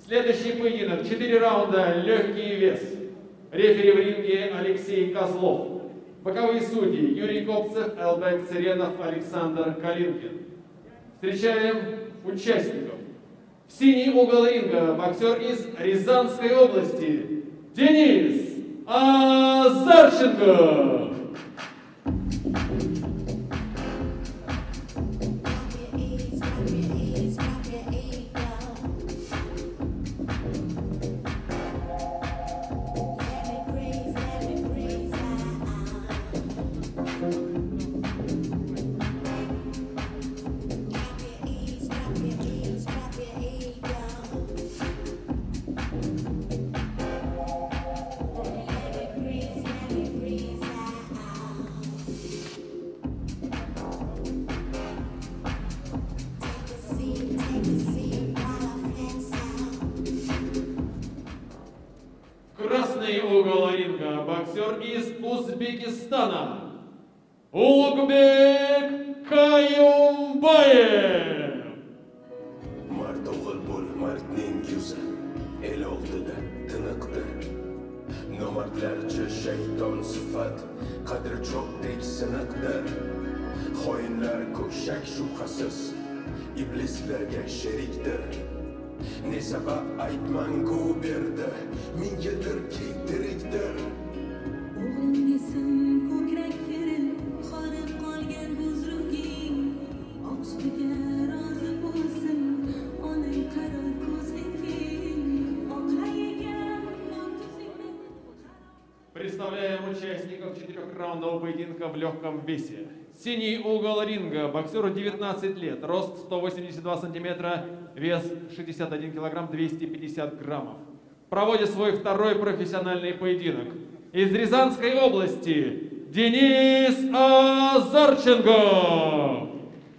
Следующий поединок. 4 раунда, легкий вес. Рефери в ринге Алексей Козлов. Боковые судьи Юрий Копцев, Элбек Церенов, Александр Калинкин. Встречаем участников. В синий угол ринга боксер из Рязанской области Денис Азарченко. Красный угол ринга боксер из Узбекистана Улугбек Каюмбаев. Mard o'g'il bo'l, mardning yuzi el oldida tiniqdir. Nomardlarcha shayton sifat, qadri cho'qdek siniqdir. Xoinlar ko'p shak shubhasiz, iblislarga sherikdir. Ne sabab aytmangu berdi, ming yildirki tirikdir. O'g'lingisin ko'krak terib, horib qolgan buzruging, oqsuga rozi bo'lsin, onang qaror ko'zliging, oqlagan non-tuzingni. Представляем участников 4-раундового поединка в легком весе. Синий угол ринга, боксеру 19 лет, рост 182 сантиметра, вес 61 килограмм 250 граммов. Проводит свой второй профессиональный поединок. Из Рязанской области Денис Азарченко.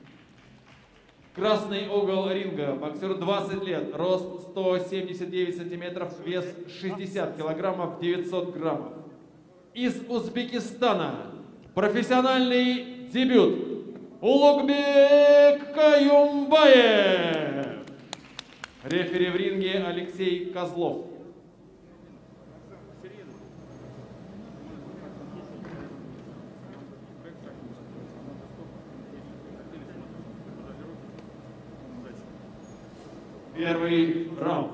Красный угол ринга, боксеру 20 лет, рост 179 сантиметров, вес 60 килограммов 900 граммов. Из Узбекистана профессиональный дебют Улугбек Каюмбаев. Рефери в ринге Алексей Козлов. Первый раунд.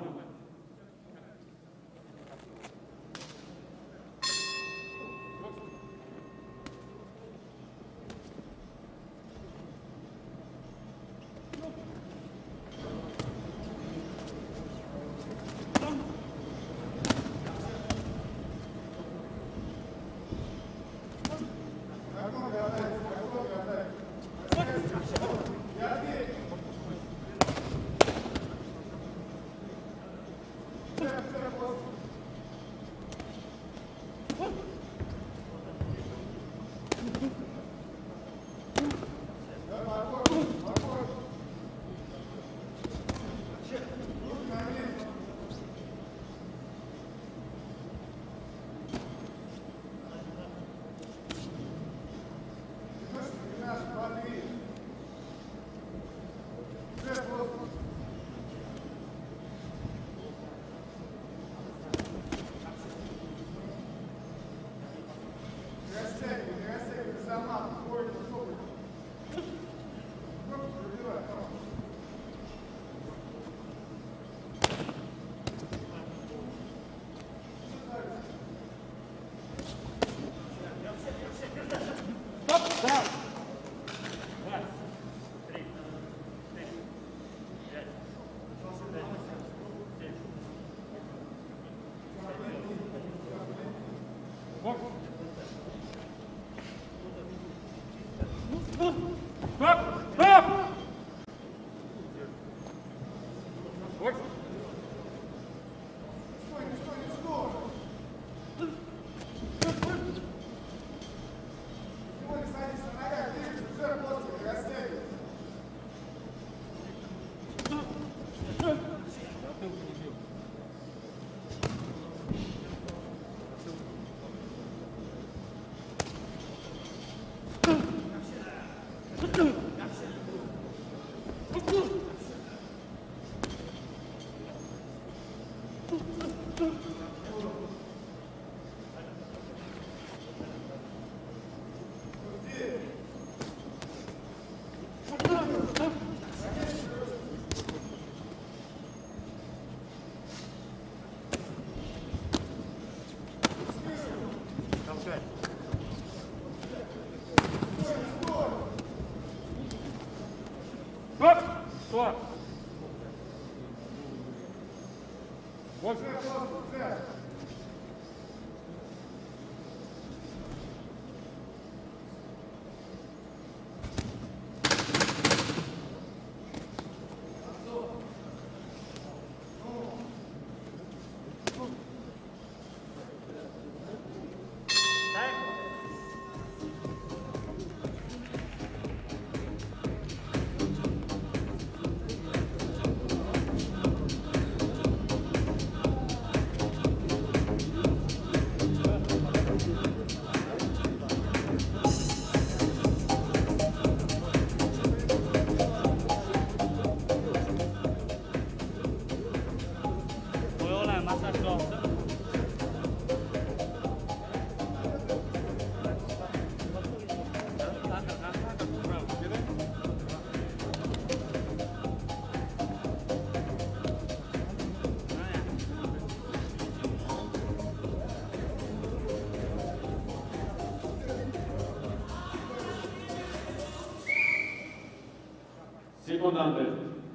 Секунданты.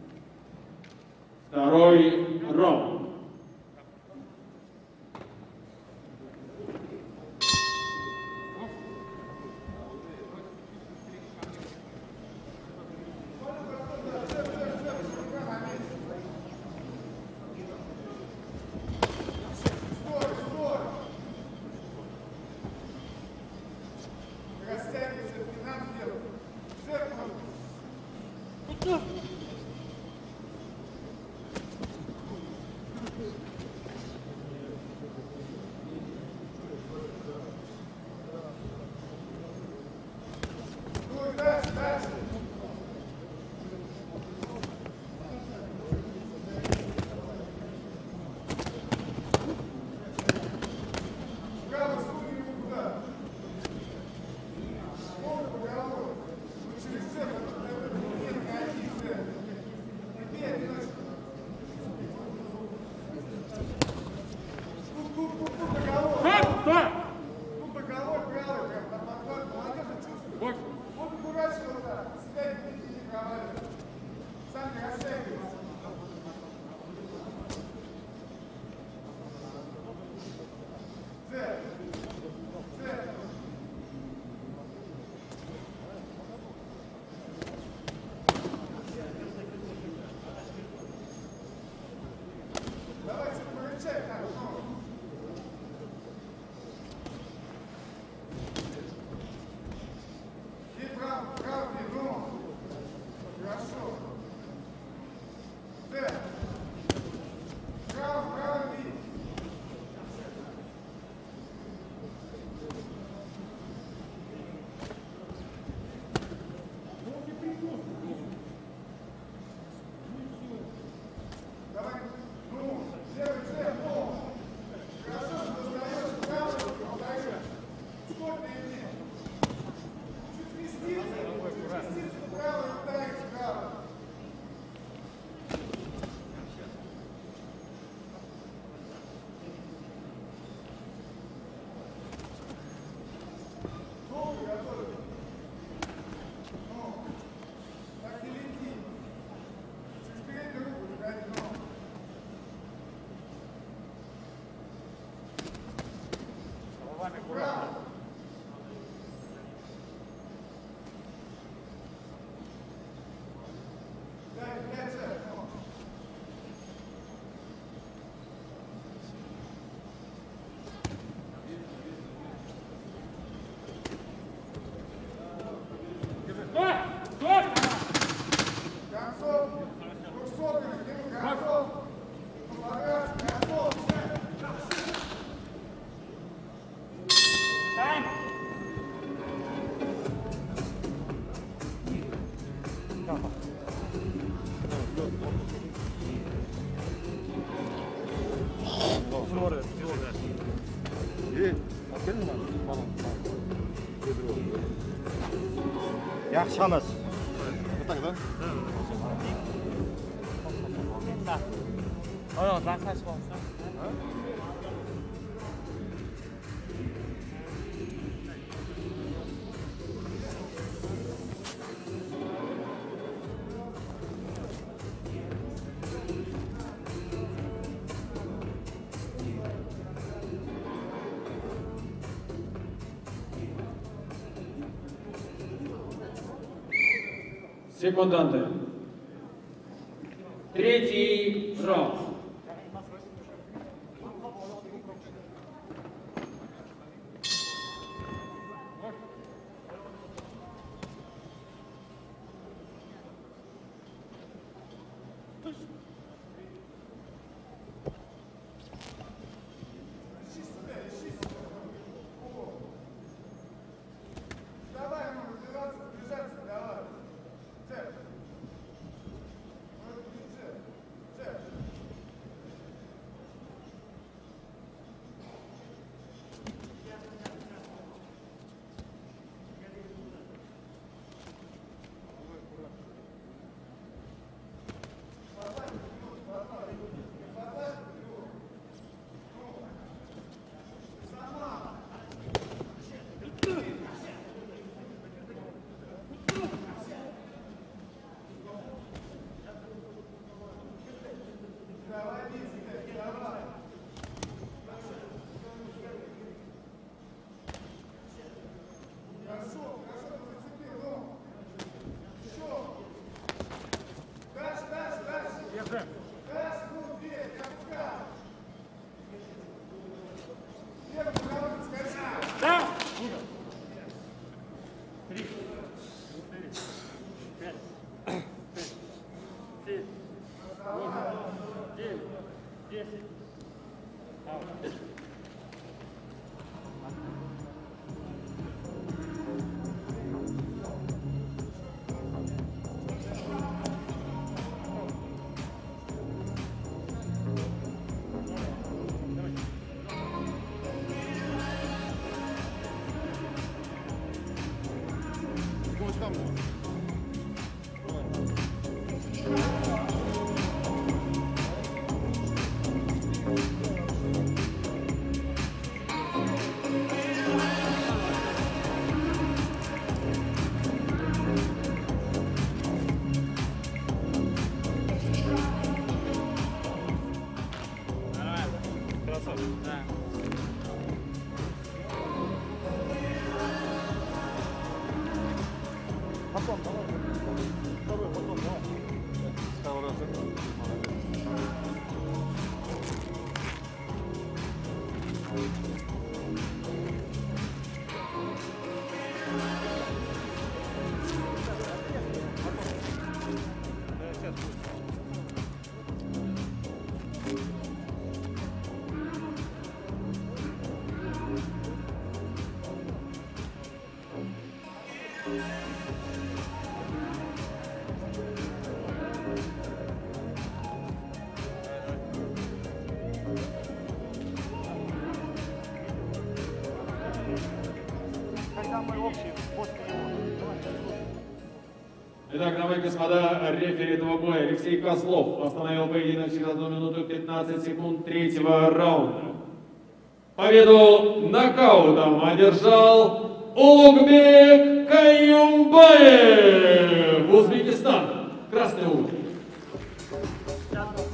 Второй раунд. Yaxshi chiqamiz. Секунданты. Третий раунд. Итак, дамы и господа, рефери этого боя Алексей Козлов остановил поединок через 1 минуту 15 секунд третьего раунда. Победу нокаутом одержал Улугбек Каюмбаев, Узбекистан. Красный угол.